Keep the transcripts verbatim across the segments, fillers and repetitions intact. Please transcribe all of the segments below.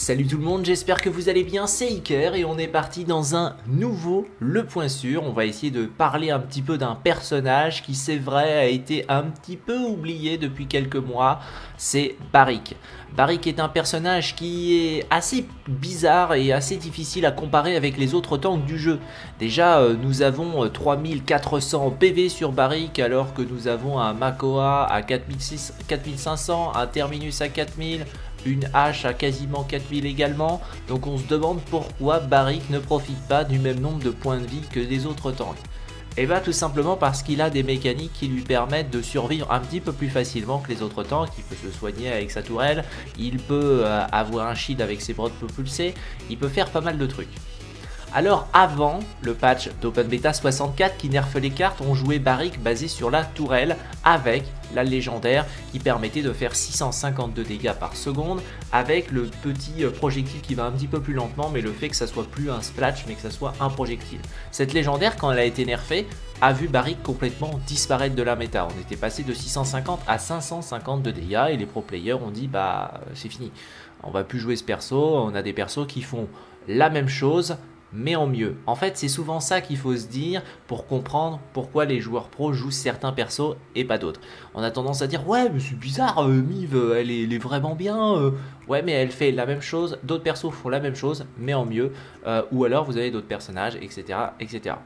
Salut tout le monde, j'espère que vous allez bien, c'est Iker et on est parti dans un nouveau Le Point Sûr. On va essayer de parler un petit peu d'un personnage qui, c'est vrai, a été un petit peu oublié depuis quelques mois, c'est Barik. Barik est un personnage qui est assez bizarre et assez difficile à comparer avec les autres tanks du jeu. Déjà, nous avons trois mille quatre cents P V sur Barik alors que nous avons un Makoa à quatre mille cinq cents, un Terminus à quatre mille, une hache à quasiment quatre mille également, donc on se demande pourquoi Barik ne profite pas du même nombre de points de vie que les autres tanks. Et bah tout simplement parce qu'il a des mécaniques qui lui permettent de survivre un petit peu plus facilement que les autres tanks. Il peut se soigner avec sa tourelle, il peut euh, avoir un shield avec ses bras propulsés, il peut faire pas mal de trucs. Alors avant le patch d'Open Beta soixante-quatre qui nerfe les cartes, on jouait Barik basé sur la tourelle avec la légendaire qui permettait de faire six cent cinquante-deux dégâts par seconde avec le petit projectile qui va un petit peu plus lentement, mais le fait que ça soit plus un splash mais que ça soit un projectile. Cette légendaire, quand elle a été nerfée, a vu Barik complètement disparaître de la méta. On était passé de six cent cinquante à cinq cent cinquante de dégâts et les pro players ont dit bah c'est fini, on va plus jouer ce perso, on a des persos qui font la même chose mais en mieux. En fait, c'est souvent ça qu'il faut se dire pour comprendre pourquoi les joueurs pros jouent certains persos et pas d'autres. On a tendance à dire ouais mais c'est bizarre, euh, Miv elle est, elle est vraiment bien, euh. ouais mais elle fait la même chose, d'autres persos font la même chose mais en mieux, euh, ou alors vous avez d'autres personnages, etc, etc.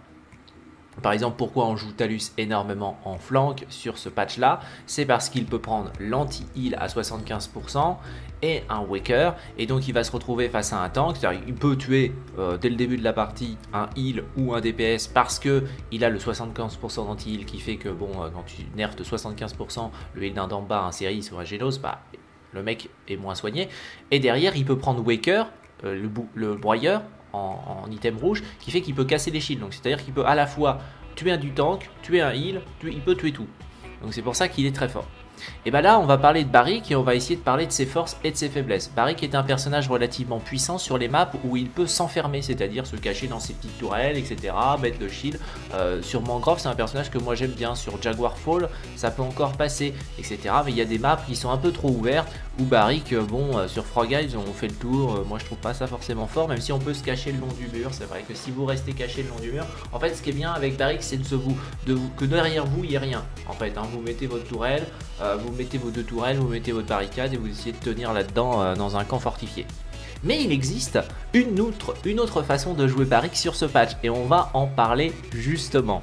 Par exemple, pourquoi on joue Talus énormément en flank sur ce patch là, c'est parce qu'il peut prendre l'anti-heal à soixante-quinze pour cent et un Waker, et donc il va se retrouver face à un tank, c'est-à-dire il peut tuer euh, dès le début de la partie un heal ou un D P S parce que il a le soixante-quinze pour cent d'anti-heal qui fait que bon, euh, quand tu nerfs de soixante-quinze pour cent le heal d'un d'en-bas, un série sur un Genos, bah, le mec est moins soigné, et derrière il peut prendre Waker, euh, le, le broyeur, En, en item rouge qui fait qu'il peut casser les shields, donc c'est à dire qu'il peut à la fois tuer un du tank, tuer un heal, tuer, il peut tuer tout, donc c'est pour ça qu'il est très fort. Et bah là on va parler de Barik et on va essayer de parler de ses forces et de ses faiblesses. Barik est un personnage relativement puissant sur les maps où il peut s'enfermer, c'est-à-dire se cacher dans ses petites tourelles, etc, mettre le shield. euh, sur Mangrove c'est un personnage que moi j'aime bien, sur Jaguar Fall ça peut encore passer, etc, mais il y a des maps qui sont un peu trop ouvertes où Barik, euh, bon euh, sur Frog Eyes on fait le tour, euh, moi je trouve pas ça forcément fort, même si on peut se cacher le long du mur. C'est vrai que si vous restez caché le long du mur, en fait ce qui est bien avec Barik c'est de, se vous, de vous, que derrière vous il n'y ait rien en fait, hein, vous mettez votre tourelle, euh, vous mettez vos deux tourelles, vous mettez votre barricade et vous essayez de tenir là-dedans euh, dans un camp fortifié. Mais il existe une autre, une autre façon de jouer Barik sur ce patch et on va en parler justement.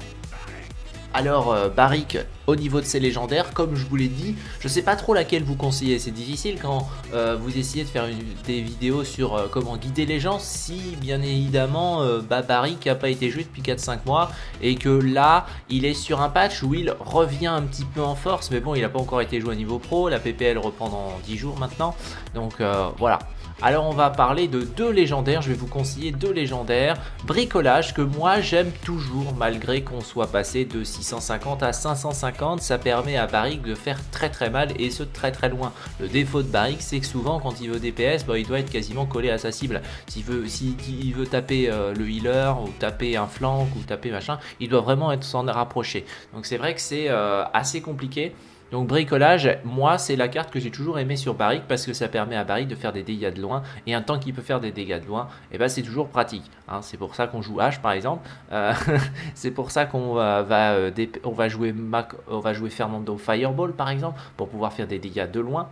Alors euh, Barik au niveau de ses légendaires, comme je vous l'ai dit, je sais pas trop laquelle vous conseiller, c'est difficile quand euh, vous essayez de faire une, des vidéos sur euh, comment guider les gens si bien évidemment euh, bah, Barik n'a pas été joué depuis quatre cinq mois et que là il est sur un patch où il revient un petit peu en force, mais bon il n'a pas encore été joué à niveau pro, la P P L reprend dans dix jours maintenant, donc euh, voilà. Alors on va parler de deux légendaires, je vais vous conseiller deux légendaires. Bricolage que moi j'aime toujours malgré qu'on soit passé de six cent cinquante à cinq cent cinquante, ça permet à Barik de faire très très mal et ce très très loin. Le défaut de Barik c'est que souvent quand il veut D P S, bah, il doit être quasiment collé à sa cible. S'il veut, si, il veut taper euh, le healer ou taper un flank ou taper machin, il doit vraiment être s'en rapprocher. Donc c'est vrai que c'est euh, assez compliqué. Donc bricolage, moi c'est la carte que j'ai toujours aimé sur Barik parce que ça permet à Barik de faire des dégâts de loin, et un tank qui peut faire des dégâts de loin, et ben c'est toujours pratique, hein. C'est pour ça qu'on joue H par exemple, euh, c'est pour ça qu'on va, va, euh, on va jouer Mac, on va jouer Fernando Fireball par exemple pour pouvoir faire des dégâts de loin,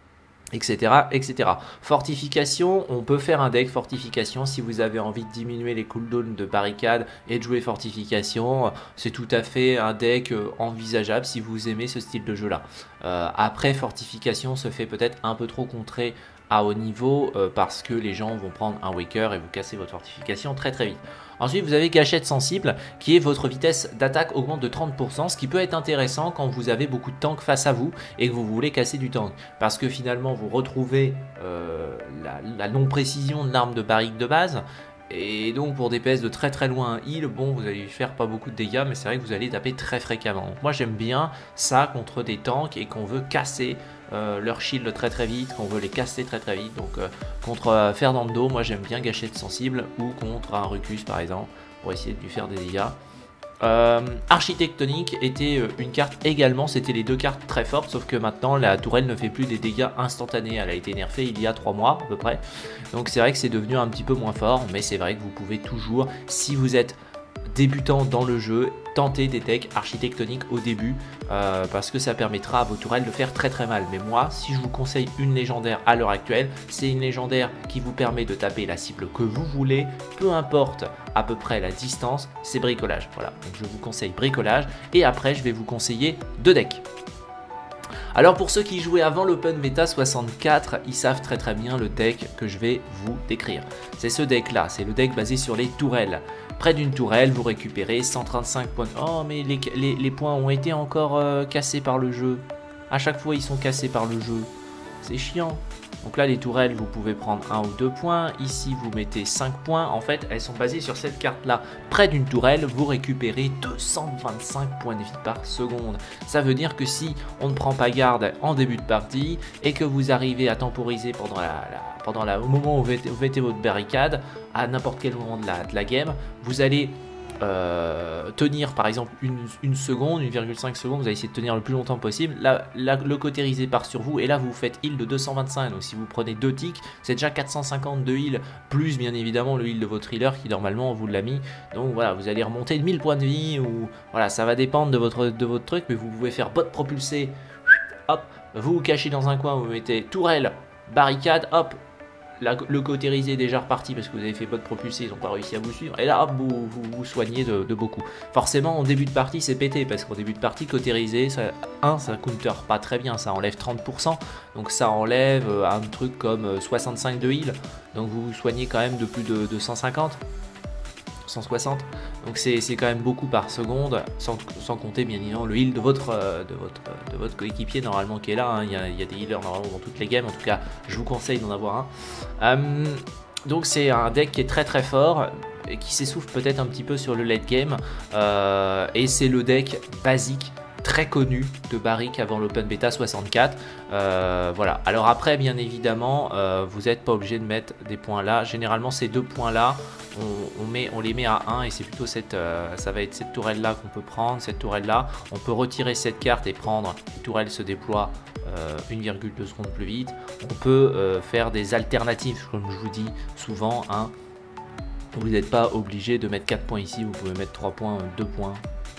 etc, etc. Fortification, on peut faire un deck fortification si vous avez envie de diminuer les cooldowns de barricade et de jouer fortification, c'est tout à fait un deck envisageable si vous aimez ce style de jeu là. Euh, après fortification se fait peut-être un peu trop contrer à haut niveau euh, parce que les gens vont prendre un Waker et vous casser votre fortification très très vite. Ensuite vous avez gâchette sensible qui est votre vitesse d'attaque augmente de trente pour cent, ce qui peut être intéressant quand vous avez beaucoup de tanks face à vous et que vous voulez casser du tank, parce que finalement vous retrouvez euh, la, la non-précision de l'arme de Barik de base. Et donc pour des P S de très très loin un heal, bon vous allez faire pas beaucoup de dégâts, mais c'est vrai que vous allez taper très fréquemment. Donc moi j'aime bien ça contre des tanks et qu'on veut casser euh, leur shield très très vite, qu'on veut les casser très très vite. Donc euh, contre euh, Fernando, moi j'aime bien gâchette sensible, ou contre un Rucus par exemple, pour essayer de lui faire des dégâts. Euh, Architectonique était une carte également, c'était les deux cartes très fortes, sauf que maintenant la tourelle ne fait plus des dégâts instantanés, elle a été nerfée il y a trois mois à peu près, donc c'est vrai que c'est devenu un petit peu moins fort, mais c'est vrai que vous pouvez toujours, si vous êtes débutant dans le jeu, tenter des decks architectoniques au début, euh, parce que ça permettra à vos tourelles de faire très très mal. Mais moi, si je vous conseille une légendaire à l'heure actuelle, c'est une légendaire qui vous permet de taper la cible que vous voulez, peu importe à peu près la distance, c'est bricolage. Voilà, donc je vous conseille bricolage, et après je vais vous conseiller deux decks. Alors pour ceux qui jouaient avant l'Open Beta soixante-quatre, ils savent très très bien le deck que je vais vous décrire. C'est ce deck là, c'est le deck basé sur les tourelles. Près d'une tourelle, vous récupérez cent trente-cinq points. Oh mais les, les, les points ont été encore euh, cassés par le jeu. À chaque fois ils sont cassés par le jeu. C'est chiant. Donc là les tourelles, vous pouvez prendre un ou deux points. Ici vous mettez cinq points. En fait elles sont basées sur cette carte là. Près d'une tourelle, vous récupérez deux cent vingt-cinq points de vie par seconde. Ça veut dire que si on ne prend pas garde en début de partie et que vous arrivez à temporiser pendant la, la pendant la, au moment où vous mettez, vous mettez votre barricade, à n'importe quel moment de la, de la game, vous allez euh, tenir par exemple une, une seconde, une virgule cinq secondes, vous allez essayer de tenir le plus longtemps possible. Là, là, le cautérisé part sur vous et là vous faites heal de deux cent vingt-cinq. Donc si vous prenez deux ticks, c'est déjà quatre cent cinquante de heal, plus bien évidemment le heal de votre healer qui normalement on vous l'a mis. Donc voilà, vous allez remonter de mille points de vie, ou voilà, ça va dépendre de votre, de votre truc, mais vous pouvez faire bot propulsé, hop, vous vous cachez dans un coin, vous mettez tourelle, barricade, hop. La, le cautérisé est déjà reparti parce que vous avez fait bot propulsé, ils n'ont pas réussi à vous suivre. Et là, hop, vous vous, vous soignez de, de beaucoup. Forcément, en début de partie, c'est pété parce qu'en début de partie, cautérisé, ça, un, ça counter pas très bien, ça enlève trente pour cent. Donc ça enlève un truc comme soixante-cinq de heal. Donc vous vous soignez quand même de plus de, de cent cinquante. cent soixante, donc c'est quand même beaucoup par seconde, sans, sans compter bien évidemment le heal de votre, euh, de votre, euh, de votre coéquipier normalement qui est là, hein. il, y a, il y a des healers normalement dans toutes les games, en tout cas je vous conseille d'en avoir un. Euh, donc c'est un deck qui est très très fort, et qui s'essouffle peut-être un petit peu sur le late game, euh, et c'est le deck basique très connu de Barrick avant l'Open Beta soixante-quatre. Euh, voilà. Alors après, bien évidemment, euh, vous n'êtes pas obligé de mettre des points là. Généralement, ces deux points là, on, on, met, on les met à un, et c'est plutôt cette, euh, ça va être cette tourelle là qu'on peut prendre, cette tourelle là. On peut retirer cette carte et prendre, les tourelles se déploient euh, une virgule deux secondes plus vite. On peut euh, faire des alternatives, comme je vous dis souvent, hein. Vous n'êtes pas obligé de mettre quatre points ici, vous pouvez mettre trois points, deux points.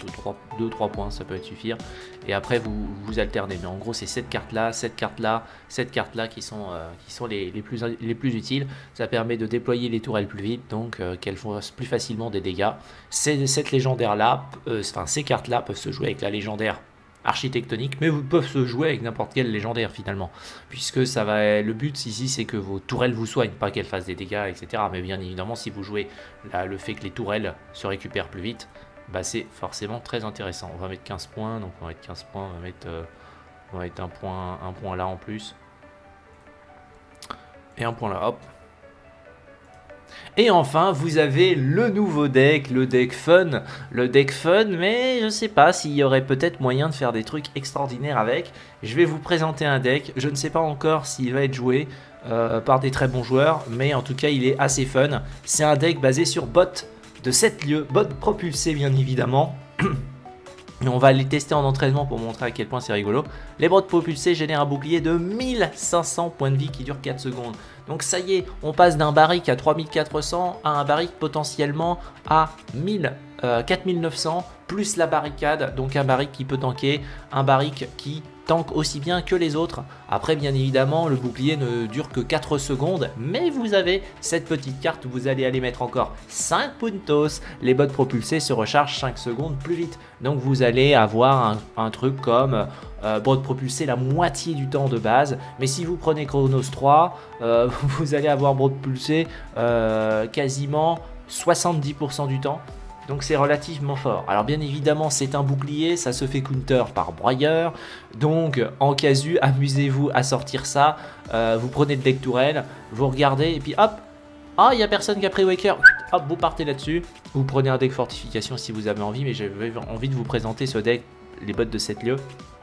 deux trois points, ça peut suffire, et après vous vous alternez. Mais en gros c'est cette carte là, cette carte là, cette carte là qui sont, euh, qui sont les, les, plus, les plus utiles. Ça permet de déployer les tourelles plus vite, donc euh, qu'elles font plus facilement des dégâts. Cette légendaire là, euh, enfin ces cartes là peuvent se jouer avec la légendaire architectonique, mais vous peuvent se jouer avec n'importe quelle légendaire finalement, puisque ça va, le but ici c'est que vos tourelles vous soignent, pas qu'elles fassent des dégâts, etc. Mais bien évidemment si vous jouez là, le fait que les tourelles se récupèrent plus vite, bah c'est forcément très intéressant. On va mettre quinze points, donc on va mettre quinze points, on va mettre, euh, on va mettre un, point, un point là en plus. Et un point là, hop. Et enfin, vous avez le nouveau deck, le deck fun. Le deck fun, mais je ne sais pas s'il y aurait peut-être moyen de faire des trucs extraordinaires avec. Je vais vous présenter un deck, je ne sais pas encore s'il va être joué euh, par des très bons joueurs, mais en tout cas il est assez fun. C'est un deck basé sur bot de sept lieux, bot propulsé bien évidemment. Et on va les tester en entraînement pour montrer à quel point c'est rigolo. Les bots propulsés génèrent un bouclier de mille cinq cents points de vie qui dure quatre secondes. Donc ça y est, on passe d'un barrique à trois mille quatre cents à un barrique potentiellement à mille, euh, quatre mille neuf cents, plus la barricade, donc un barrique qui peut tanker, un barrique qui tank aussi bien que les autres. Après bien évidemment le bouclier ne dure que quatre secondes, mais vous avez cette petite carte où vous allez aller mettre encore cinq puntos. Les bots propulsés se rechargent cinq secondes plus vite, donc vous allez avoir un, un truc comme euh, bot propulsé la moitié du temps de base, mais si vous prenez Chronos trois, euh, vous allez avoir bot propulsé euh, quasiment soixante-dix pour cent du temps. Donc c'est relativement fort. Alors bien évidemment c'est un bouclier, ça se fait counter par broyeur. Donc en casu, amusez-vous à sortir ça. Euh, vous prenez le deck tourelle, vous regardez et puis hop. Ah, il n'y a personne qui a pris Waker. Hop, vous partez là-dessus. Vous prenez un deck fortification si vous avez envie, mais j'avais envie de vous présenter ce deck, les bots de sept lieux.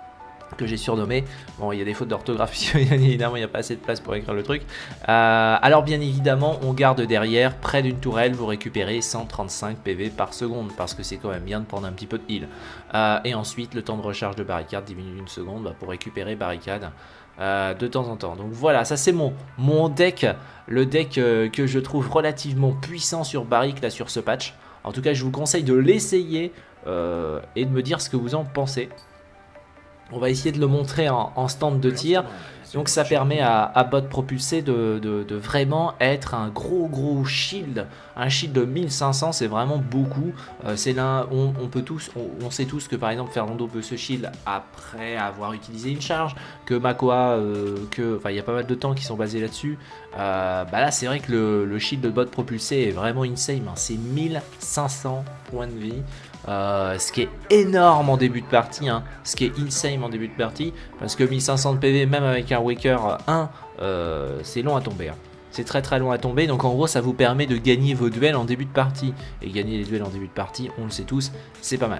que j'ai surnommé. Bon, il y a des fautes d'orthographe, évidemment, il n'y a pas assez de place pour écrire le truc. Euh, alors, bien évidemment, on garde derrière, près d'une tourelle, vous récupérez cent trente-cinq P V par seconde, parce que c'est quand même bien de prendre un petit peu de heal. Euh, et ensuite, le temps de recharge de barricade diminue d'une seconde bah, pour récupérer barricade euh, de temps en temps. Donc voilà, ça c'est mon, mon deck, le deck euh, que je trouve relativement puissant sur barrique, là, sur ce patch. En tout cas, je vous conseille de l'essayer euh, et de me dire ce que vous en pensez. On va essayer de le montrer en, en stand de tir. Donc ça permet à, à bot propulsé de, de, de vraiment être un gros gros shield. Un shield de mille cinq cents, c'est vraiment beaucoup. Euh, c'est là, on, on peut tous, on, on sait tous que par exemple Fernando peut se shield après avoir utilisé une charge, que Makoa, euh, que, enfin il y a pas mal de temps qui sont basés là-dessus. Euh, bah là c'est vrai que le, le shield de bot propulsé est vraiment insane. Hein. C'est mille cinq cents points de vie. Euh, ce qui est énorme en début de partie, hein, ce qui est insane en début de partie, parce que mille cinq cents de P V, même avec un Waker un, euh, c'est long à tomber. Hein. C'est très très long à tomber, donc en gros ça vous permet de gagner vos duels en début de partie. Et gagner les duels en début de partie, on le sait tous, c'est pas mal.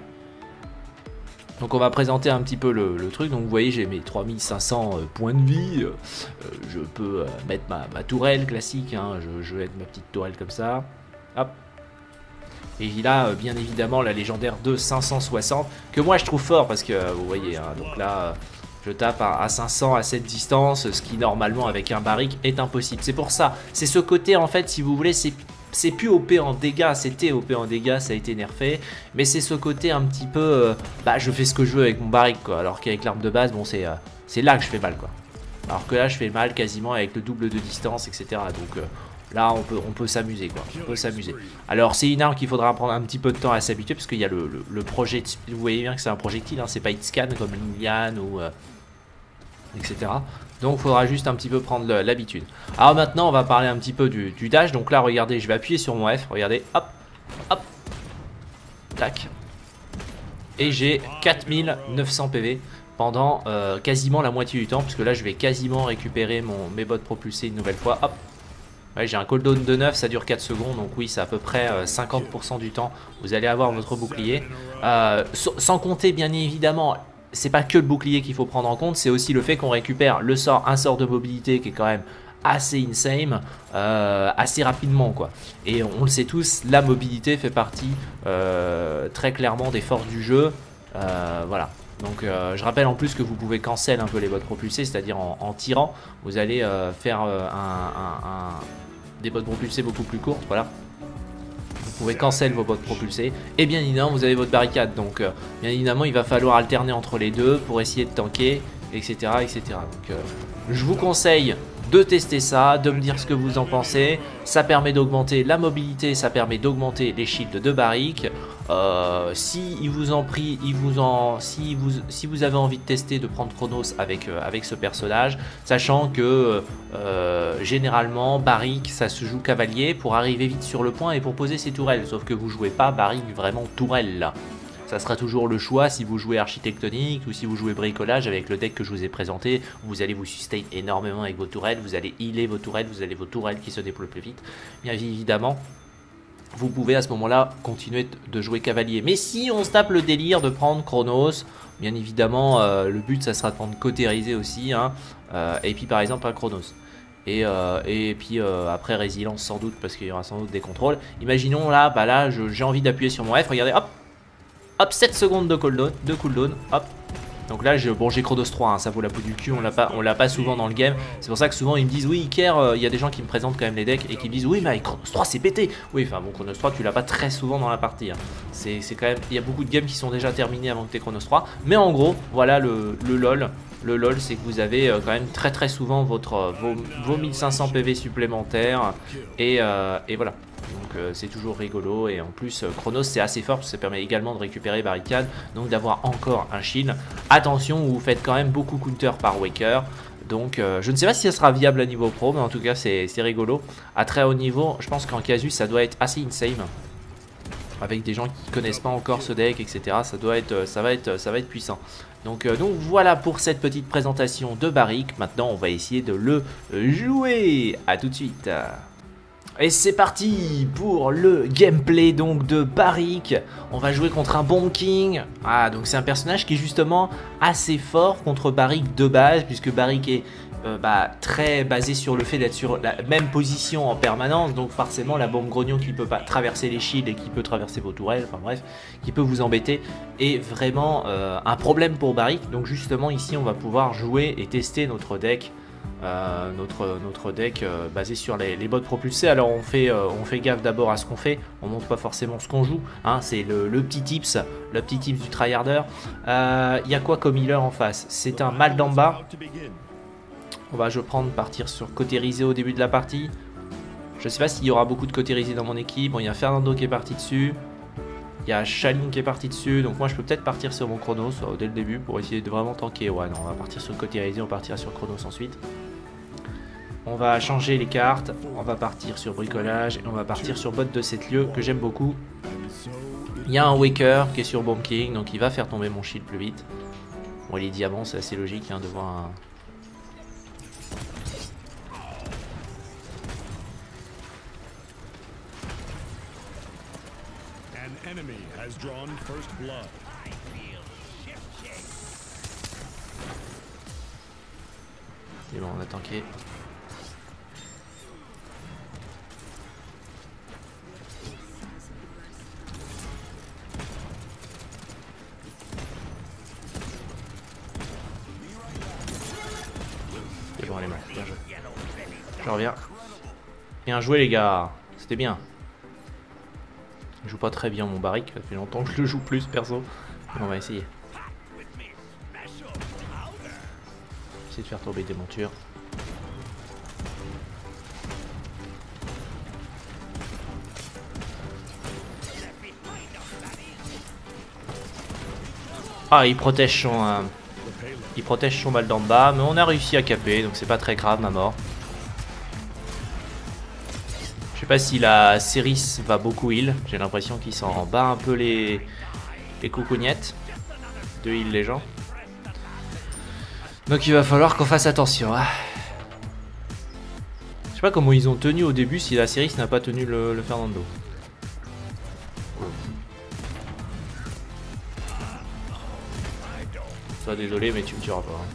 Donc on va présenter un petit peu le, le truc. Donc vous voyez, j'ai mes trois mille cinq cents euh, points de vie. Euh, je peux euh, mettre ma, ma tourelle classique, hein, je, je vais mettre ma petite tourelle comme ça. Hop. Et il a bien évidemment la légendaire de cinq cent soixante, que moi je trouve fort parce que vous voyez, hein, donc là je tape à cinq cents à cette distance, ce qui normalement avec un barrique est impossible. C'est pour ça, c'est ce côté en fait, si vous voulez, c'est c'est plus O P en dégâts, c'était O P en dégâts, ça a été nerfé, mais c'est ce côté un petit peu, euh, bah je fais ce que je veux avec mon barrique quoi, alors qu'avec l'arme de base, bon c'est euh, c'est là que je fais mal quoi. Alors que là je fais mal quasiment avec le double de distance, et cetera. Donc euh, là, on peut, on peut s'amuser, quoi. On peut s'amuser. Alors, c'est une arme qu'il faudra prendre un petit peu de temps à s'habituer, parce qu'il y a le, le, le projet. Vous voyez bien que c'est un projectile, hein, c'est pas hitscan comme Lilian ou euh, et cetera. Donc, il faudra juste un petit peu prendre l'habitude. Alors maintenant, on va parler un petit peu du, du dash. Donc là, regardez, je vais appuyer sur mon F. Regardez, hop, hop, tac. Et j'ai quatre mille neuf cents P V pendant euh, quasiment la moitié du temps, puisque là, je vais quasiment récupérer mon, mes bots propulsés une nouvelle fois. Hop. Ouais, j'ai un cooldown de neuf, ça dure quatre secondes, donc oui, c'est à peu près euh, cinquante pour cent du temps. Vous allez avoir votre bouclier. Euh, sans compter, bien évidemment, c'est pas que le bouclier qu'il faut prendre en compte, c'est aussi le fait qu'on récupère le sort, un sort de mobilité qui est quand même assez insane, euh, assez rapidement, quoi. Et on le sait tous, la mobilité fait partie euh, très clairement des forces du jeu. Euh, voilà. Donc euh, je rappelle en plus que vous pouvez cancel un peu les bots propulsés, c'est-à-dire en, en tirant, vous allez euh, faire euh, un, un, un, des bots propulsés beaucoup plus courtes, voilà. Vous pouvez cancel vos bots propulsés, et bien évidemment vous avez votre barricade, donc euh, bien évidemment il va falloir alterner entre les deux pour essayer de tanker, et cetera et cetera. Donc euh, je vous conseille de tester ça, de me dire ce que vous en pensez. Ça permet d'augmenter la mobilité, ça permet d'augmenter les shields de barrique. Euh, si il vous en prie, il vous en, si vous, si vous avez envie de tester, de prendre Chronos avec, euh, avec ce personnage, sachant que euh, généralement barrique ça se joue cavalier pour arriver vite sur le point et pour poser ses tourelles. Sauf que vous jouez pas barrique vraiment tourelle là. Ça sera toujours le choix si vous jouez architectonique ou si vous jouez bricolage avec le deck que je vous ai présenté. Vous allez vous sustain énormément avec vos tourelles, vous allez healer vos tourelles, vous avez vos tourelles qui se déploient plus vite. Bien évidemment, vous pouvez à ce moment-là continuer de jouer cavalier. Mais si on se tape le délire de prendre Chronos, bien évidemment, euh, le but ça sera de prendre Cautérisé aussi. Hein, euh, et puis par exemple un Chronos. Et, euh, et puis euh, après résilience sans doute parce qu'il y aura sans doute des contrôles. Imaginons là, bah là j'ai envie d'appuyer sur mon F, regardez, hop. Hop, sept secondes de cooldown, de cooldown, hop. Donc là, je, bon, j'ai Chronos trois, hein, ça vaut la peau du cul, on l'a pas, on l'a pas souvent dans le game. C'est pour ça que souvent ils me disent, oui, Iker, il euh, y a des gens qui me présentent quand même les decks et qui me disent, oui, mais avec Chronos trois, c'est pété. Oui, enfin, bon, Chronos trois, tu l'as pas très souvent dans la partie. Hein. C'est quand même, il y a beaucoup de games qui sont déjà terminés avant que tu aies Chronos trois. Mais en gros, voilà le, le LOL. Le LOL, c'est que vous avez euh, quand même très très souvent votre, euh, vos, vos mille cinq cents P V supplémentaires. Et, euh, et voilà. Donc euh, c'est toujours rigolo et en plus euh, Chronos c'est assez fort parce que ça permet également de récupérer barricade, donc d'avoir encore un shield. Attention, vous faites quand même beaucoup counter par Waker, donc euh, je ne sais pas si ça sera viable à niveau pro, mais en tout cas c'est rigolo. À très haut niveau, je pense qu'en casus ça doit être assez insane. Avec des gens qui connaissent pas encore ce deck, et cetera. Ça doit être, ça va être, ça va être puissant. Donc, euh, donc voilà pour cette petite présentation de barrique. Maintenant on va essayer de le jouer. À tout de suite. Et c'est parti pour le gameplay donc de Barik. On va jouer contre un Bomb King. Ah, donc c'est un personnage qui est justement assez fort contre Barik de base, puisque Barik est euh, bah, très basé sur le fait d'être sur la même position en permanence. Donc forcément la bombe grognon qui peut pas traverser les shields et qui peut traverser vos tourelles, enfin bref, qui peut vous embêter, est vraiment euh, un problème pour Barik. Donc justement ici on va pouvoir jouer et tester notre deck. Euh, notre, notre deck euh, basé sur les, les bots propulsés. Alors on fait, euh, on fait gaffe d'abord à ce qu'on fait, on montre pas forcément ce qu'on joue, hein, c'est le, le petit tips, le petit tips du tryharder. Il euh, y a quoi comme healer en face? C'est un Maldamba. On va je prendre partir sur côté risé au début de la partie. Je sais pas s'il y aura beaucoup de côté risé dans mon équipe. Bon, il y a Fernando qui est parti dessus. Il y a Shaling qui est parti dessus, donc moi je peux peut-être partir sur mon Chronos euh, dès le début pour essayer de vraiment tanker. Ouais, non, on va partir sur le côté risé, on partira sur Chronos ensuite. On va changer les cartes, on va partir sur bricolage et on va partir sur bot de sept lieux que j'aime beaucoup. Il y a un Waker qui est sur Bomb King, donc il va faire tomber mon shield plus vite. Bon, les diamants, c'est assez logique hein, de voir un... C'est bon, on a tanké. C'est bon, allez, mal. Bien joué. Je reviens. Bien joué, les gars. C'était bien. Je joue pas très bien mon Barik, ça fait longtemps que je le joue plus perso. Mais on va essayer. Essayer de faire tomber des montures. Ah, il protège son... Euh, il protège son Maldamba, mais on a réussi à caper, donc c'est pas très grave ma mort. Je sais pas si la Ceris va beaucoup heal, j'ai l'impression qu'il s'en bat un peu les, les coucougnettes de heal les gens. Donc il va falloir qu'on fasse attention. Hein. Je sais pas comment ils ont tenu au début si la Ceris n'a pas tenu le, le Fernando. Toi désolé mais tu me tueras pas. Hein.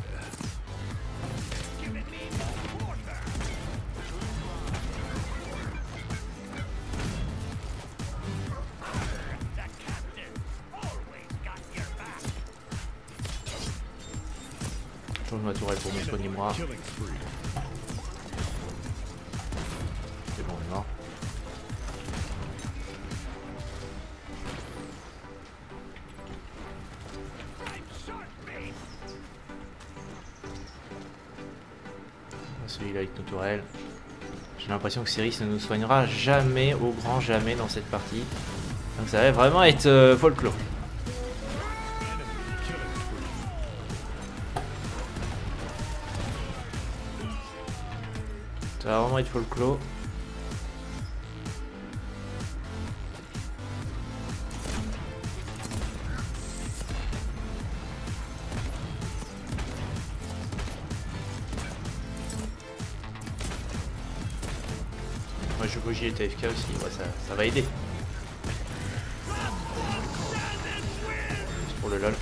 Je change ma tourelle pour me soigner moi. C'est bon, on est mort. Celui-là avec nos tourelles. J'ai l'impression que Ceris ne nous soignera jamais, au grand jamais dans cette partie. Donc ça va vraiment être euh, folklore. Ça va vraiment être folklore. Moi je bougie et T F K aussi, ouais, ça, ça va aider. C'est pour le lol.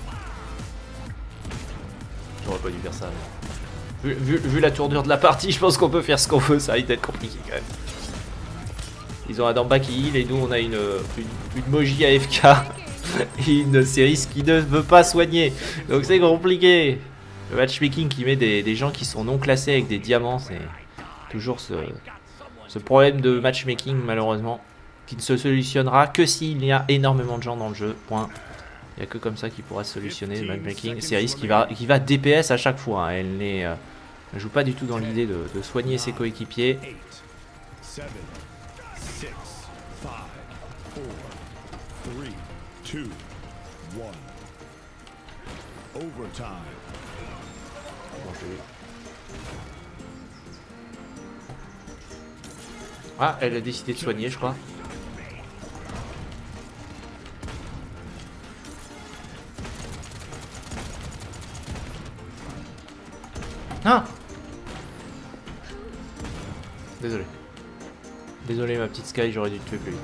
J'aurais pas dû faire ça. Vu, vu, vu la tournure de la partie, je pense qu'on peut faire ce qu'on veut, ça va être compliqué quand même. Ils ont un Damba qui heal et nous on a une, une, une Moji A F K et une Ceris qui ne veut pas soigner. Donc c'est compliqué. Le matchmaking qui met des, des gens qui sont non classés avec des diamants, c'est toujours ce, ce problème de matchmaking malheureusement qui ne se solutionnera que s'il y a énormément de gens dans le jeu. Point. Il n'y a que comme ça qu'il pourra solutionner le matchmaking. Ceris qui va, qui va D P S à chaque fois. Hein. Elle n'est, euh, ne joue pas du tout dans l'idée de, de soigner ses coéquipiers. Ah, elle a décidé de soigner, je crois. Ah! Désolé. Désolé ma petite Sky, j'aurais dû te tuer plus vite.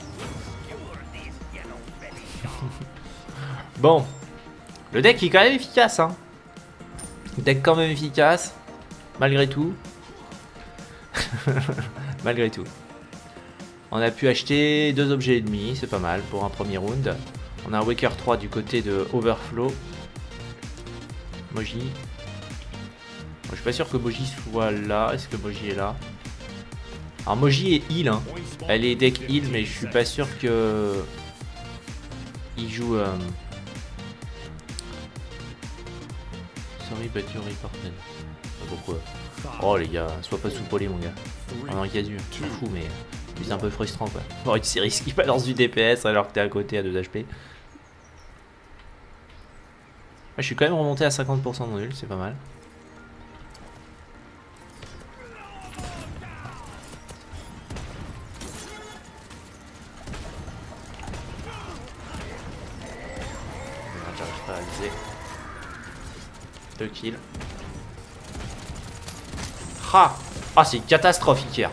Bon. Le deck est quand même efficace, hein. Deck quand même efficace. Malgré tout. Malgré tout. On a pu acheter deux objets ennemis, c'est pas mal pour un premier round. On a un Waker trois du côté de Overflow. Moji. Bon, je suis pas sûr que Moji soit là. Est-ce que Moji est là? Alors Moji est heal, hein. Elle est deck heal, mais je suis pas sûr que il joue. Euh... Sorry, but you reported. Pourquoi? Oh les gars, sois pas soupolé mon gars. On en casu, je m'en fous, mais c'est un peu frustrant quoi. Voir une série qui balance du D P S alors que t'es à côté à deux H P. Moi, je suis quand même remonté à cinquante pour cent de nul, c'est pas mal. J'arrive pas à viser. Deux kills. Ah, ah c'est une catastrophe Iker.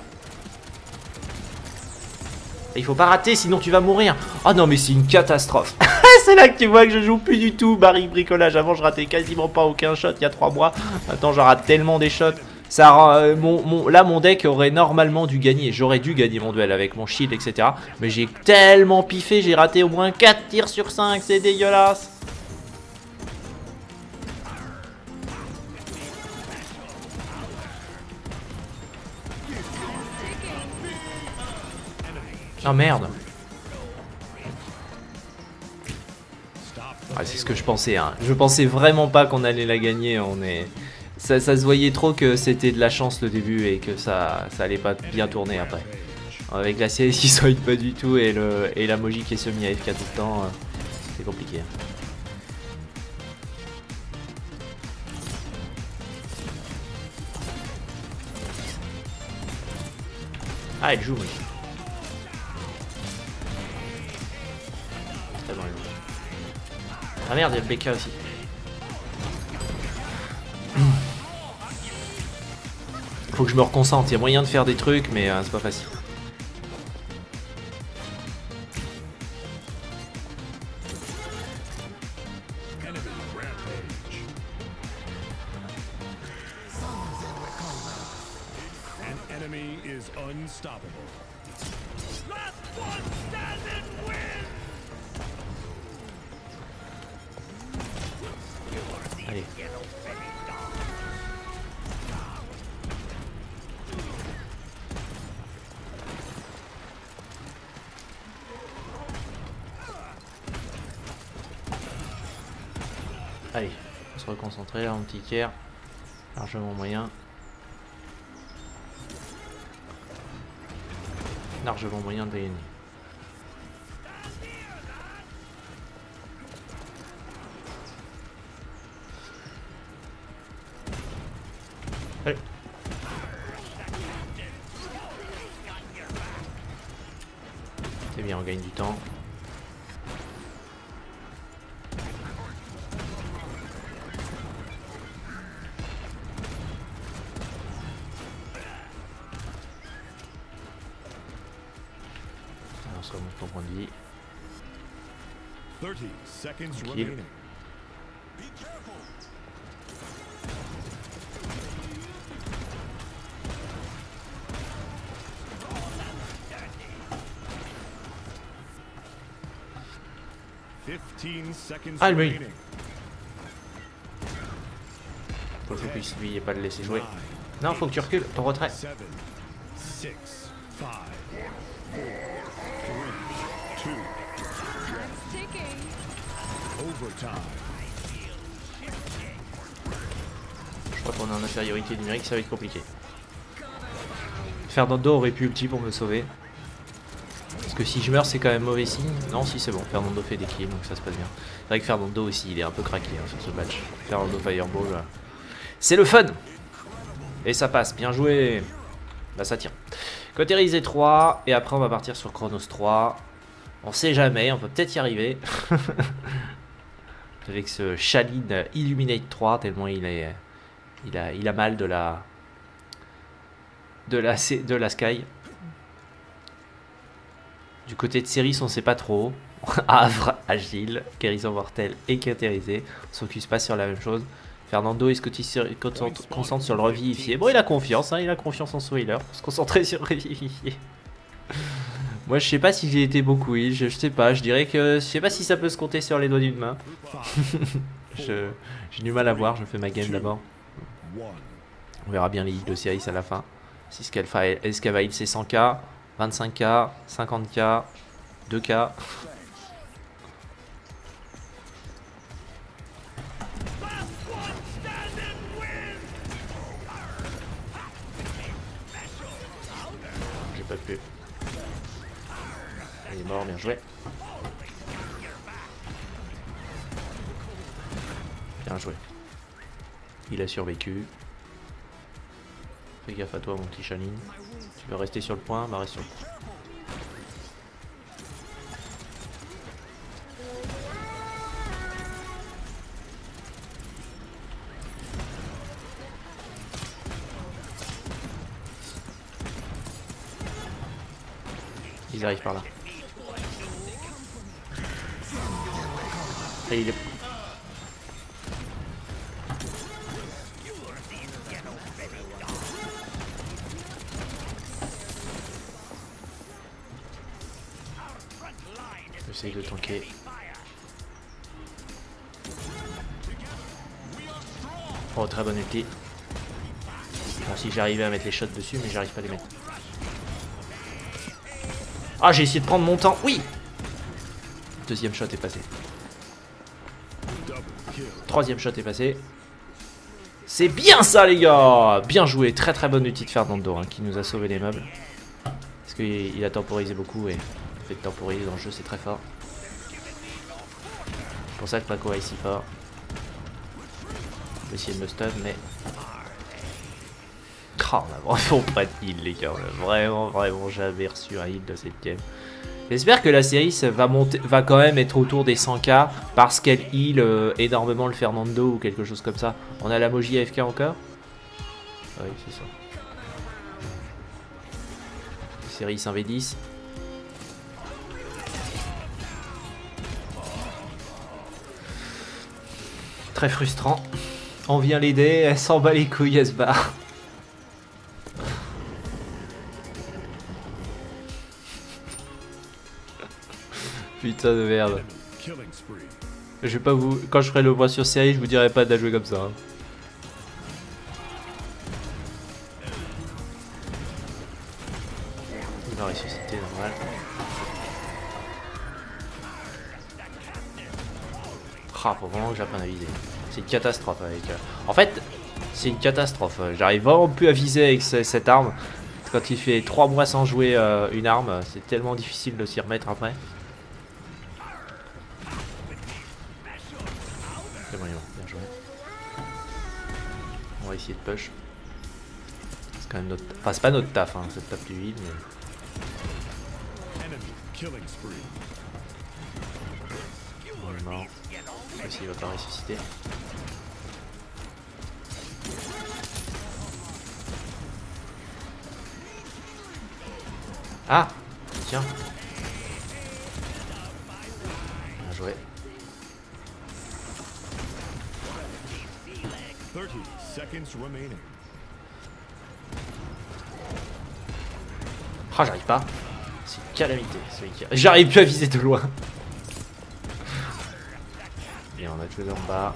Il faut pas rater sinon tu vas mourir. Ah non mais c'est une catastrophe. C'est là que tu vois que je joue plus du tout Barry Bricolage. Avant je ratais quasiment pas aucun shot il y a trois mois. Maintenant j'en rate tellement des shots. Ça rend, euh, mon, mon, là mon deck aurait normalement dû gagner. J'aurais dû gagner mon duel avec mon shield et cetera. Mais j'ai tellement piffé, j'ai raté au moins quatre tirs sur cinq. C'est dégueulasse. Ah merde. Ah, c'est ce que je pensais hein. Je pensais vraiment pas qu'on allait la gagner. On est... ça, ça se voyait trop que c'était de la chance le début et que ça, ça allait pas bien tourner après. Avec la C S qui soigne pas du tout et, le, et la Moji qui est semi A F K tout le temps, c'est compliqué. Ah elle joue Moji. Ah merde, il y a le B K aussi. Faut que je me reconcentre, il y a moyen de faire des trucs, mais euh, c'est pas facile. Allez. Allez, on va se reconcentrer là, un petit tiers. Largement moyen. Largement moyen de gagner. Allez. C'est bien, on gagne du temps. On se remonte ton point de vie. Tranquille. Ah lui. Faut que je puisse lui et pas le laisser jouer. Non, faut que tu recules, ton retrait. Je crois qu'on est en infériorité numérique, ça va être compliqué. Fernando aurait pu ulti pour me sauver. Parce que si je meurs, c'est quand même mauvais signe. Non, si c'est bon, Fernando fait des kills, donc ça se passe bien. C'est vrai que Fernando aussi, il est un peu craqué hein, sur ce match. Fernando Fireball, là. C'est le fun. Et ça passe, bien joué. Bah ça tient. Côté Rizé trois, et après on va partir sur Chronos trois. On sait jamais, on peut peut-être y arriver. Avec ce Shalid Illuminate trois, tellement il est... Il a, il a, il a mal de la... De la, de la Sky. Du côté de Ceris, on sait pas trop. Havre, Agile, Guérison Mortelle et Quintérisé. On s'occupe pas sur la même chose. Fernando et Scotty se concentre, concentre sur le revivifié. Bon, il a confiance, hein, il a confiance en son healer pour se concentrer sur le revivifié. Moi, je sais pas si j'ai été beaucoup heal, je, je sais pas, je dirais que je sais pas si ça peut se compter sur les doigts d'une main. J'ai du mal à voir, je fais ma game d'abord. On verra bien les heals de Ceris à la fin. Est-ce qu'elle est qu va heal ses cent K, vingt-cinq K, cinquante K, deux K. J'ai pas pu. Il est mort, bien joué. Bien joué. Il a survécu. Fais gaffe à toi, mon petit Shaolin. Tu veux rester sur le point? Bah reste sur le point. Ils arrivent par là. Et il est... J'essaye de tanker. Oh, très bonne ulti. Bon, si j'arrivais à mettre les shots dessus, mais j'arrive pas à les mettre. Ah, j'ai essayé de prendre mon temps. Oui. Deuxième shot est passé. Troisième shot est passé. C'est bien ça, les gars. Bien joué. Très très bonne ulti de Fernando, hein, qui nous a sauvé les meubles. Parce qu'il il a temporisé beaucoup et le fait de temporiser dans le jeu, c'est très fort. C'est pour ça que Paco est si fort. Je vais essayer de me stun, mais... Oh, on a vraiment pas de heal, les gars. On a vraiment, vraiment jamais reçu un heal de cette game. J'espère que la série ça va, monter, va quand même être autour des cent K parce qu'elle heal euh, énormément le Fernando ou quelque chose comme ça. On a la Moji A F K encore? Oui, c'est ça. Série un v dix. Très frustrant. On vient l'aider, elle s'en bat les couilles, elle se barre. Putain de merde. Je vais pas vous... Quand je ferai le point sur série, je vous dirai pas de la jouer comme ça. Hein. Il va ressusciter, normal. Ah, faut vraiment que j'apprenne à viser. C'est une catastrophe avec... En fait, c'est une catastrophe. J'arrive vraiment plus à viser avec ce, cette arme. Quand il fait trois mois sans jouer euh, une arme, c'est tellement difficile de s'y remettre après. C'est bon, bien joué. On va essayer de push. C'est quand même notre... Enfin, c'est pas notre taf, hein, c'est le taf du vide, mais... On est mort. Je sais s'il va pas ressusciter. Ah, tiens. Bien joué. Ah, j'arrive pas. C'est une calamité. Qui... J'arrive plus à viser de loin. Et on a tué en bas.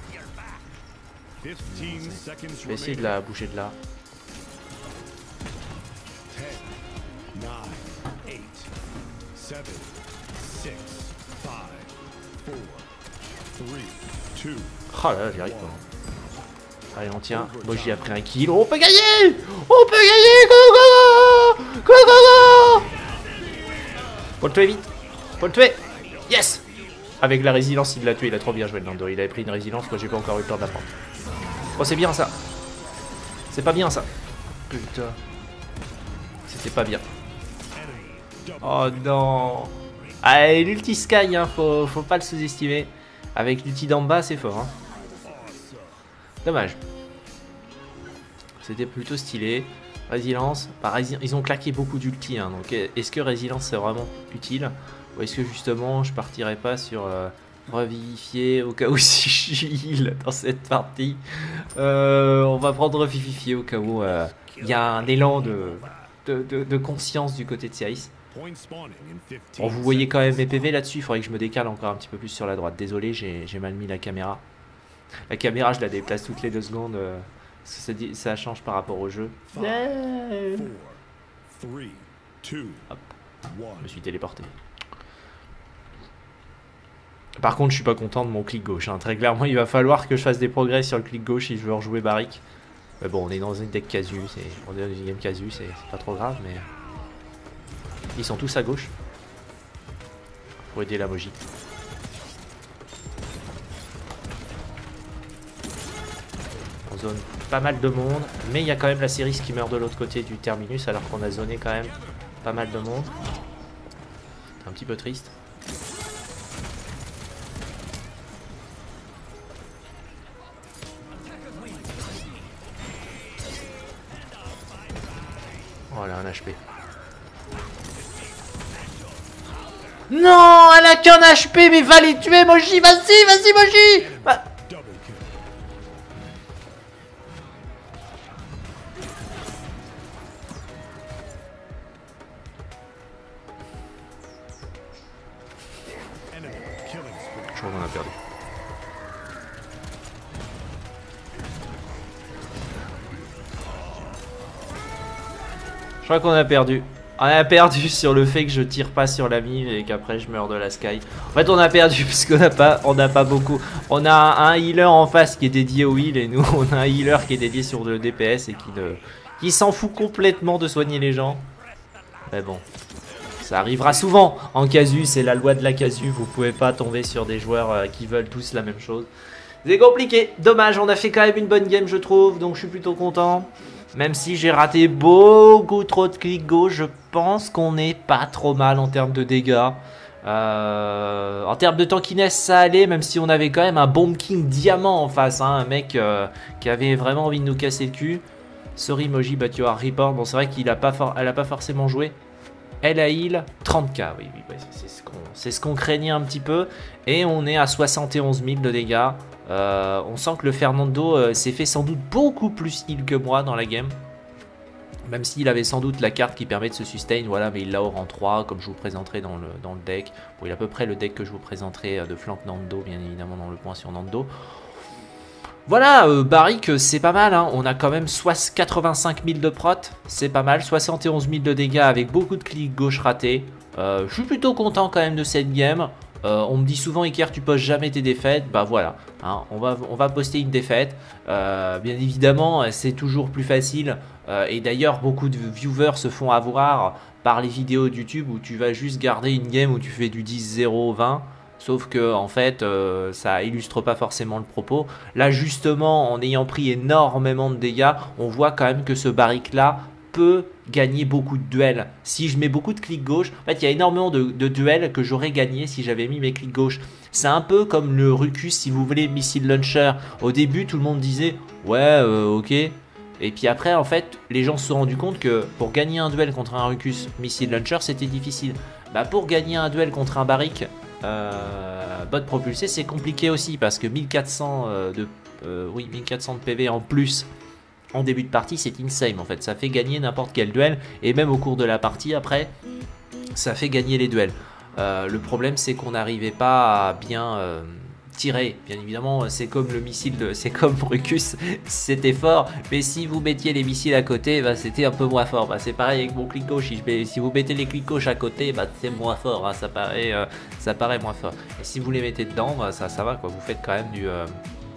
Je vais essayer de la bouger de là. Oh là là, j'y arrive pas. Allez, on tient. Moji a pris un kill. On peut gagner! On peut gagner! Go go go! Go go go! Faut le tuer vite. Faut le tuer. Yes! Avec la résilience, il l'a tué. Il a trop bien joué le Nando. Il avait pris une résilience. Moi, j'ai pas encore eu le temps d'apprendre. Oh, c'est bien ça. C'est pas bien ça. Putain. C'était pas bien. Oh non. Allez, l'ulti Sky, hein. Faut, faut pas le sous-estimer. Avec l'ulti d'en bas, c'est fort. Hein. Dommage. C'était plutôt stylé. Résilience, bah, rési ils ont claqué beaucoup d'ulti, hein, donc est-ce que résilience c'est vraiment utile? Ou est-ce que justement je partirais pas sur euh, revivifier au cas où si je heal dans cette partie? euh, On va prendre revivifier au cas où il euh, y a un élan de, de, de, de conscience du côté de Cyrus. Bon, vous voyez quand même mes P V là-dessus, il faudrait que je me décale encore un petit peu plus sur la droite. Désolé, j'ai mal mis la caméra. La caméra, je la déplace toutes les deux secondes. Euh, ça, ça change par rapport au jeu. Hop, je me suis téléporté. Par contre, je suis pas content de mon clic gauche. Hein. Très clairement, il va falloir que je fasse des progrès sur le clic gauche si je veux rejouer Barik. Mais bon, on est dans une deck casu, on est dans une game casu, c'est pas trop grave, mais ils sont tous à gauche pour aider la Moji. On zone pas mal de monde, mais il y a quand même la Cyrus qui meurt de l'autre côté du terminus alors qu'on a zoné quand même pas mal de monde. C'est un petit peu triste. Voilà, un H P. Non, elle a qu'un H P, mais va les tuer, Moji. Vas-y, vas-y, Moji. Va... Je crois qu'on a perdu. Je crois qu'on a perdu. On a perdu sur le fait que je tire pas sur la mine et qu'après je meurs de la sky. En fait, on a perdu parce qu'on n'a pas, on n'a pas beaucoup. On a un healer en face qui est dédié au heal et nous, on a un healer qui est dédié sur le D P S et qui ne, qui s'en fout complètement de soigner les gens. Mais bon, ça arrivera souvent en casu. C'est la loi de la casu. Vous pouvez pas tomber sur des joueurs qui veulent tous la même chose. C'est compliqué. Dommage. On a fait quand même une bonne game, je trouve. Donc je suis plutôt content. Même si j'ai raté beaucoup trop de clics gauche, je pense qu'on n'est pas trop mal en termes de dégâts. Euh, en termes de tankiness, ça allait, même si on avait quand même un Bomb King diamant en face. Hein, un mec euh, qui avait vraiment envie de nous casser le cul. Sorry Moji, but you are report. Bon, c'est vrai qu'elle n'a pas, for pas forcément joué. Elle a heal trente K, oui, oui, oui c'est ce qu'on ce qu'on craignait un petit peu. Et on est à soixante et onze mille de dégâts. Euh, on sent que le Fernando euh, s'est fait sans doute beaucoup plus heal que moi dans la game. Même s'il avait sans doute la carte qui permet de se sustain, voilà, mais il l'a au rang trois, comme je vous présenterai dans le, dans le deck. Bon, il a à peu près le deck que je vous présenterai de flank Nando, bien évidemment, dans le point sur Nando. Voilà, euh, Barik, c'est pas mal, hein. On a quand même quatre-vingt-cinq mille de prot, c'est pas mal, soixante et onze mille de dégâts avec beaucoup de clics gauche ratés. Euh, je suis plutôt content quand même de cette game. Euh, on me dit souvent, Iker, tu postes jamais tes défaites. Bah voilà, hein, on, va, on va poster une défaite. Euh, bien évidemment, c'est toujours plus facile. Euh, et d'ailleurs, beaucoup de viewers se font avoir par les vidéos de YouTube où tu vas juste garder une game où tu fais du dix zéro vingt. Sauf que en fait, euh, ça illustre pas forcément le propos. Là, justement, en ayant pris énormément de dégâts, on voit quand même que ce Barik-là peut gagner beaucoup de duels. Si je mets beaucoup de clics gauche, en fait il y a énormément de, de duels que j'aurais gagné si j'avais mis mes clics gauche. C'est un peu comme le Rucus, si vous voulez, missile launcher. Au début tout le monde disait ouais euh, ok, et puis après en fait les gens se sont rendus compte que pour gagner un duel contre un Rucus missile launcher c'était difficile. Bah pour gagner un duel contre un Barik euh, bot propulsé c'est compliqué aussi parce que mille quatre cents euh, de euh, oui mille quatre cents de P V en plus en début de partie, c'est insane en fait, ça fait gagner n'importe quel duel, et même au cours de la partie après, ça fait gagner les duels. Euh, le problème c'est qu'on n'arrivait pas à bien euh, tirer, bien évidemment c'est comme le missile, c'est comme Rucus, c'était fort, mais si vous mettiez les missiles à côté, bah, c'était un peu moins fort. Bah, c'est pareil avec mon clic gauche, si, je, si vous mettez les clics gauche à côté, bah, c'est moins fort, hein, ça, paraît, euh, ça paraît moins fort. Et si vous les mettez dedans, bah, ça, ça va quoi, vous faites quand même du... Euh,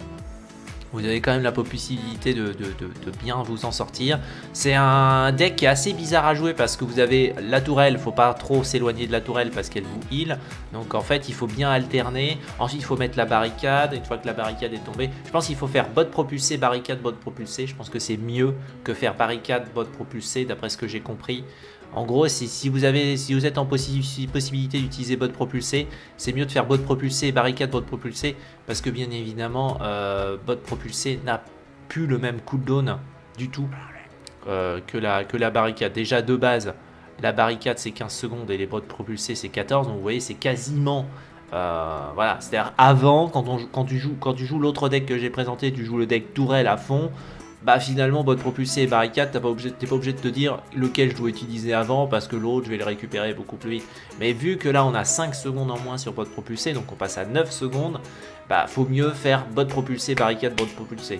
Vous avez quand même la possibilité de, de, de, de bien vous en sortir. C'est un deck qui est assez bizarre à jouer parce que vous avez la tourelle. Il ne faut pas trop s'éloigner de la tourelle parce qu'elle vous heal. Donc en fait, il faut bien alterner. Ensuite, il faut mettre la barricade. Une fois que la barricade est tombée, je pense qu'il faut faire bot propulsé, barricade, bot propulsé. Je pense que c'est mieux que faire barricade, bot propulsé d'après ce que j'ai compris. En gros, si, si, vous avez, si vous êtes en possi possibilité d'utiliser bot propulsé, c'est mieux de faire bot propulsé, barricade, bot propulsé, parce que bien évidemment, euh, bot propulsé n'a plus le même cooldown du tout euh, que, la, que la barricade. Déjà de base, la barricade c'est quinze secondes et les bottes propulsées c'est quatorze. Donc vous voyez, c'est quasiment... Euh, voilà, c'est-à-dire avant, quand, on, quand tu joues, quand tu joues l'autre deck que j'ai présenté, tu joues le deck tourelle à fond. Bah finalement, botte propulsée et barricade, t'es pas, obligé, pas obligé de te dire lequel je dois utiliser avant parce que l'autre, je vais le récupérer beaucoup plus vite. Mais vu que là, on a cinq secondes en moins sur botte propulsée, donc on passe à neuf secondes, bah faut mieux faire botte propulsée, barricade, botte propulsée.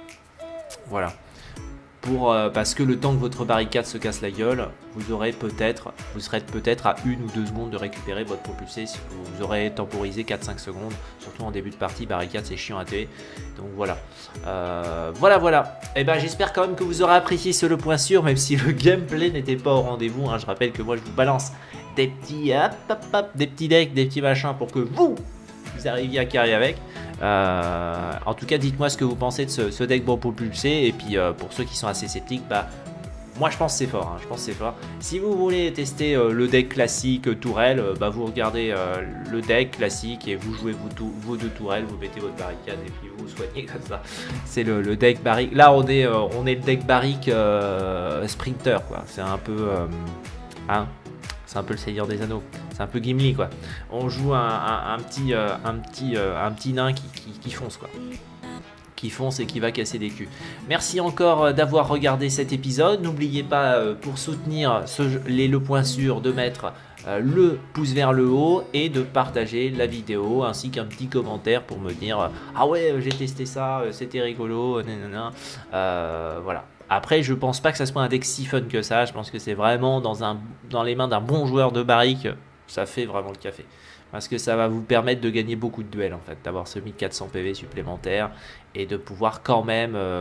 Voilà. Pour, euh, parce que le temps que votre barricade se casse la gueule, vous aurez peut-être, vous serez peut-être à une ou deux secondes de récupérer votre propulsé si vous aurez temporisé quatre cinq secondes, surtout en début de partie. Barricade c'est chiant à tuer, donc voilà. Euh, voilà voilà, et ben j'espère quand même que vous aurez apprécié ce le point sûr, même si le gameplay n'était pas au rendez-vous, hein. Je rappelle que moi je vous balance des petits, hop, hop, hop, des petits decks, des petits machins pour que vous, vous arriviez à carrer avec. Euh, en tout cas, dites-moi ce que vous pensez de ce, ce deck bon propulsé. Et puis euh, pour ceux qui sont assez sceptiques, bah moi je pense que c'est fort, hein, je pense c'est fort. Si vous voulez tester euh, le deck classique euh, tourelle, euh, bah vous regardez euh, le deck classique et vous jouez vous, tout, vos deux tourelles, vous mettez votre barricade et puis vous vous soignez comme ça. C'est le, le deck barrique. Là on est, euh, on est le deck barrique euh, sprinter quoi. C'est un peu, euh, hein, c'est un peu le Seigneur des Anneaux. C'est un peu Gimli quoi. On joue un, un, un petit, euh, un petit, euh, un petit nain qui, qui, qui fonce quoi. Qui fonce et qui va casser des culs. Merci encore d'avoir regardé cet épisode. N'oubliez pas euh, pour soutenir ce, les le point sûr de mettre euh, le pouce vers le haut et de partager la vidéo ainsi qu'un petit commentaire pour me dire euh, ah ouais j'ai testé ça, c'était rigolo, nanana. Euh, voilà. Après, je pense pas que ça soit un deck si fun que ça. Je pense que c'est vraiment dans, un, dans les mains d'un bon joueur de barrique. Ça fait vraiment le café. Parce que ça va vous permettre de gagner beaucoup de duels en fait. D'avoir ce mille quatre cents P V supplémentaire. Et de pouvoir quand même... Euh,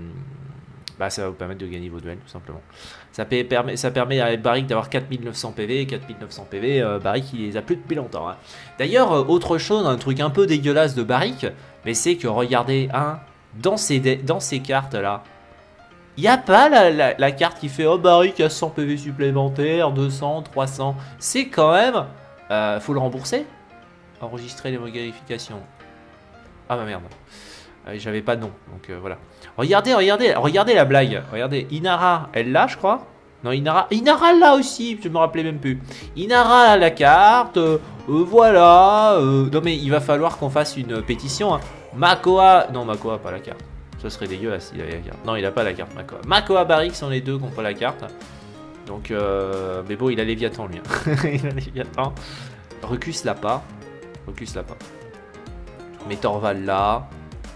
bah ça va vous permettre de gagner vos duels tout simplement. Ça permet, ça permet à Barrick d'avoir quatre mille neuf cents P V. quatre mille neuf cents P V, euh, Barrick il les a plus depuis longtemps. Hein. D'ailleurs, euh, autre chose, un truc un peu dégueulasse de Barrick. Mais c'est que regardez, hein, dans ces, dans ces cartes là. Il n'y a pas la, la, la carte qui fait oh Barrick a cent P V supplémentaires, deux cents, trois cents. C'est quand même... Euh, faut le rembourser. Enregistrer les vérifications. Ah bah merde. Euh, J'avais pas de nom. Donc euh, voilà. Regardez, regardez, regardez la blague. Regardez, Inara, elle l'a je crois. Non, Inara, Inara là aussi. Je me rappelais même plus. Inara a la carte. Euh, euh, voilà. Euh, non mais il va falloir qu'on fasse une pétition. Hein. Makoa. Non, Makoa, pas la carte. Ce serait dégueulasse s'il avait la carte. Non, il a pas la carte Makoa. Makoa Barrick sont les deux qui n'ont pas la carte. Donc, euh, mais bon, il a Léviathan lui. Hein. Il a Léviathan. Recus l'a pas. Recus l'a pas. Mais Torval là.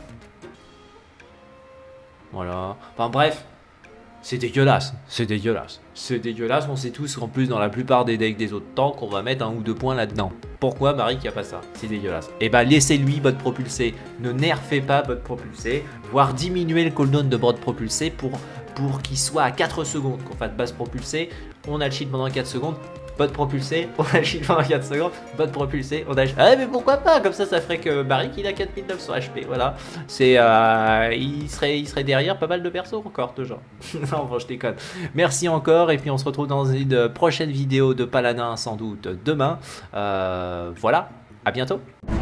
Voilà. Enfin bref. C'est dégueulasse. C'est dégueulasse. C'est dégueulasse. On sait tous qu'en plus, dans la plupart des decks des autres tanks, on va mettre un ou deux points là-dedans. Pourquoi Barrick n'y a pas ça? C'est dégueulasse. Et bah laissez-lui bot propulsé. Ne nerfez pas bot propulsé. Voire diminuer le cooldown de bot propulsé pour, pour qu'il soit à quatre secondes. Qu'on fasse base propulsée, on a le shield pendant quatre secondes. Bot propulsé, on a le shield pendant quatre secondes. Bot propulsé, on a le... Ah mais pourquoi pas? Comme ça, ça ferait que Barrick il a quatre mille neuf cents H P. Voilà. C'est... Euh, il, serait, il serait derrière pas mal de persos encore, toujours. Non, bon, je déconne. Merci encore. Et puis on se retrouve dans une prochaine vidéo de Paladin sans doute demain. Euh, voilà. À bientôt.